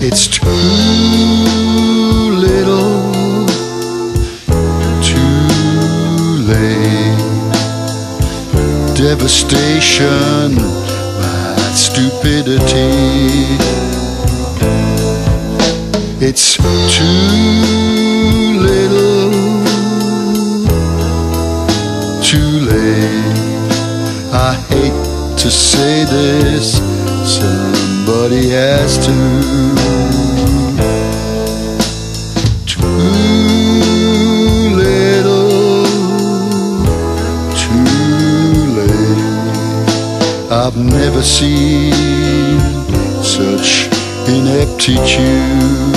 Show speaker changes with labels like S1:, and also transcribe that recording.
S1: It's too little, too late. Devastation, mad stupidity. It's too little, too late. I hate to say this, somebody has to. Too little, too late. I've never seen such ineptitude.